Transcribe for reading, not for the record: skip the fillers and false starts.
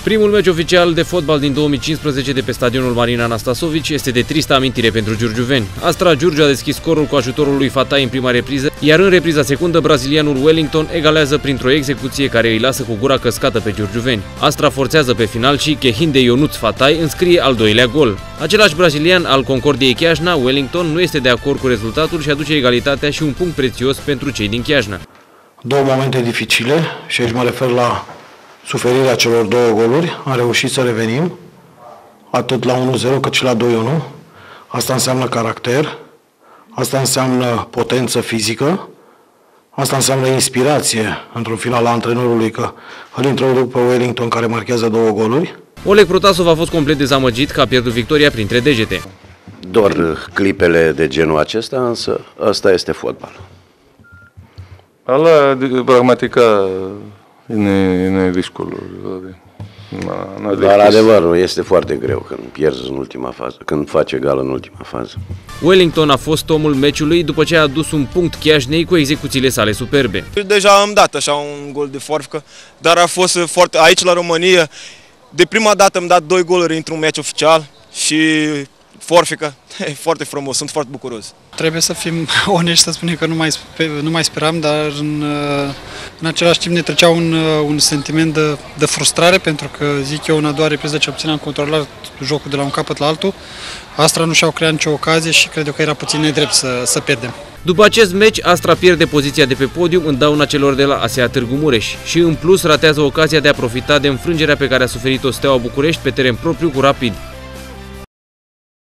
Primul meci oficial de fotbal din 2015 de pe stadionul Marin Anastasovici este de tristă amintire pentru giurgiuveni. Astra Giurgiu a deschis scorul cu ajutorul lui Fatai în prima repriză, iar în repriza secundă brazilianul Wellington egalează printr-o execuție care îi lasă cu gura căscată pe giurgiuveni. Astra forțează pe final și Chehinde Ionuț Fatai înscrie al doilea gol. Același brazilian al Concordiei Chiajna, Wellington, nu este de acord cu rezultatul și aduce egalitatea și un punct prețios pentru cei din Chiajna. Două momente dificile și aici mă refer la suferirea celor două goluri. Am reușit să revenim atât la 1-0 cât și la 2-1. Asta înseamnă caracter, asta înseamnă potență fizică, asta înseamnă inspirație într-un final a antrenorului că îl introduc pe Wellington care marchează două goluri. Oleg Protasov a fost complet dezamăgit că a pierdut victoria printre degete. Doar clipele de genul acesta, însă ăsta este fotbal. Αλλά πραγματικά είναι δύσκολο. Dar adevărul este foarte greu când pierzi în ultima fază, când faci egal în ultima fază. Wellington a fost omul meciului după ce a adus un punct Chiajnei cu execuțiile sale superbe. Deja am dat așa un gol de forfecă, dar a fost foarte aici la România. De prima dată am dat 2 goluri într-un meci oficial și forfecă. E foarte frumos, sunt foarte bucuros. Trebuie să fim onești, să spunem că nu mai speram, dar în același timp ne trecea un sentiment de frustrare, pentru că, zic eu, în a doua repriză ce obțineam controlat jocul de la un capăt la altul, Astra nu și-au creat nicio ocazie și cred eu că era puțin nedrept să pierdem. După acest meci, Astra pierde poziția de pe podium în dauna celor de la ASEA Târgu Mureș și în plus ratează ocazia de a profita de înfrângerea pe care a suferit-o Steaua București pe teren propriu cu Rapid.